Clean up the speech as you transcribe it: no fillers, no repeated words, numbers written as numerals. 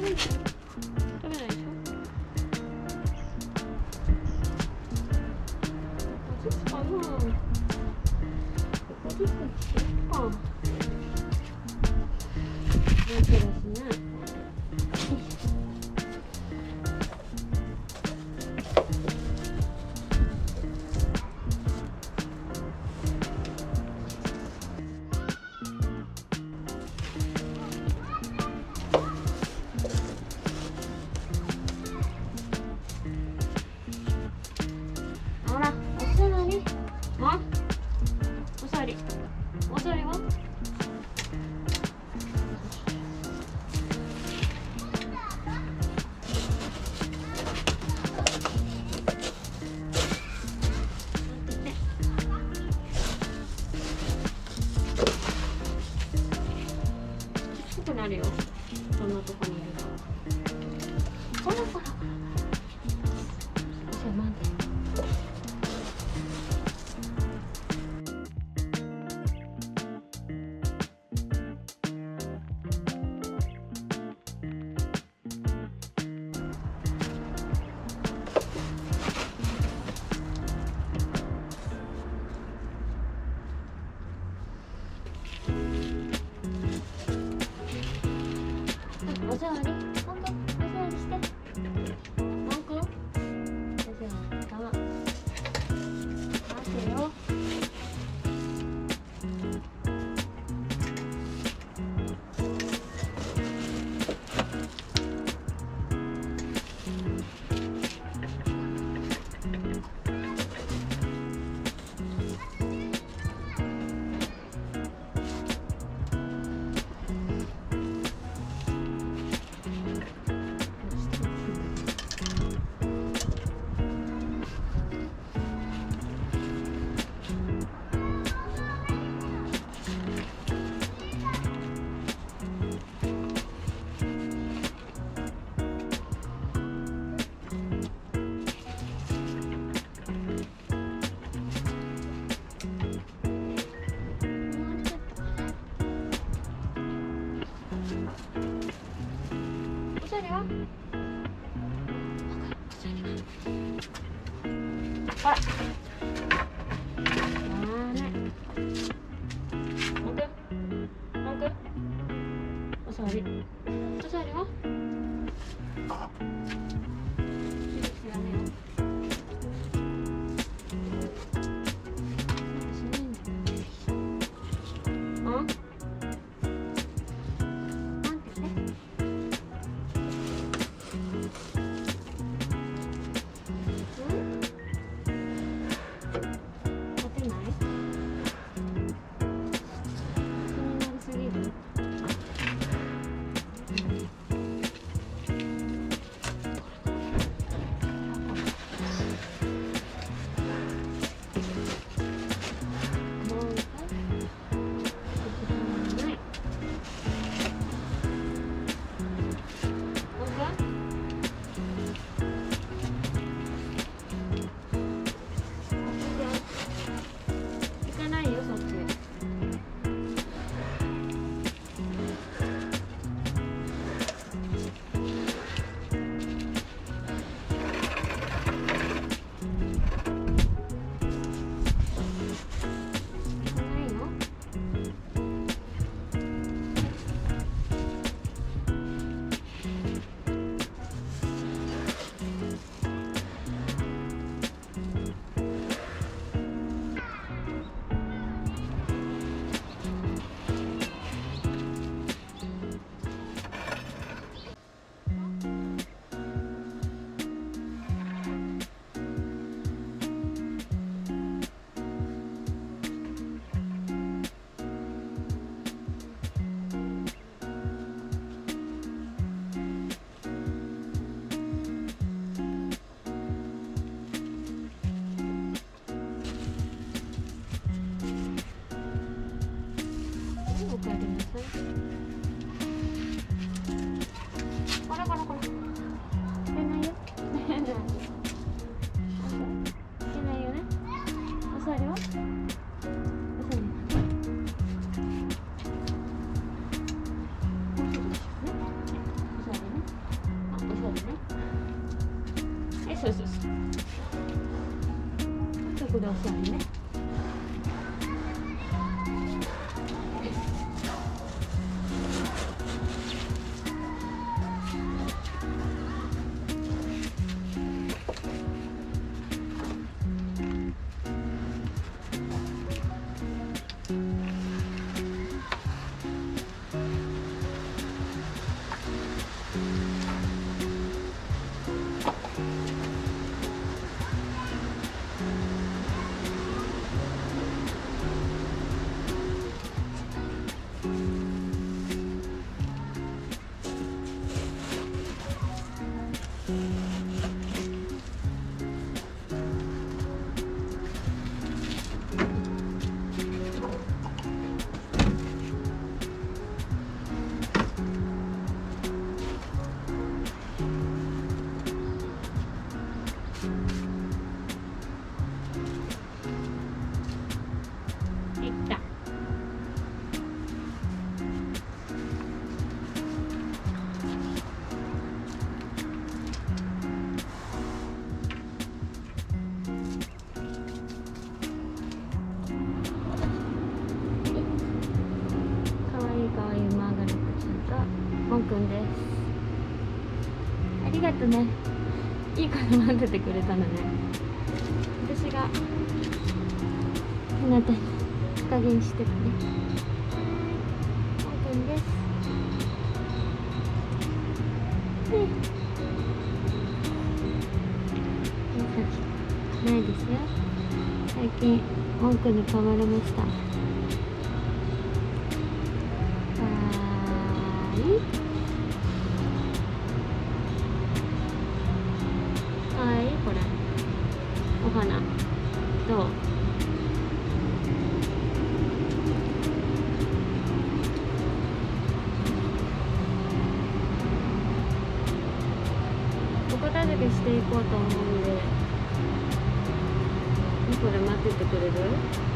ないでしょ。ここですかな。ここですか。そうですね。ほら、お座り。あ、お座り。お座りは？低くなるよ。そんなとこにいると。ほらほら。じゃあ待って。お座り、本当、お座りして。文句？お座りか。待てよ。お座りは？ほら。文句？お座り。お座りは？知らねえよ。 そうそう。そこでお座りね。もんくんです。ありがとね。いいから待っててくれたのね。私がひなたに日陰にしてたね。もんくんです。ないですよ。最近もんくんに噛まれました。これお花どう？お片付けしていこうと思うんで、これ待っててくれる？